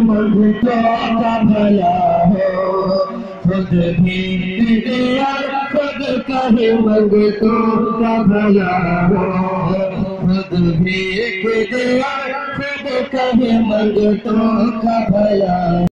मंगतों का भला हो, खुद भी दिया खुद कहे मंगतों का भला हो, खुद भी दिया खुद कहे मंगतों का भला।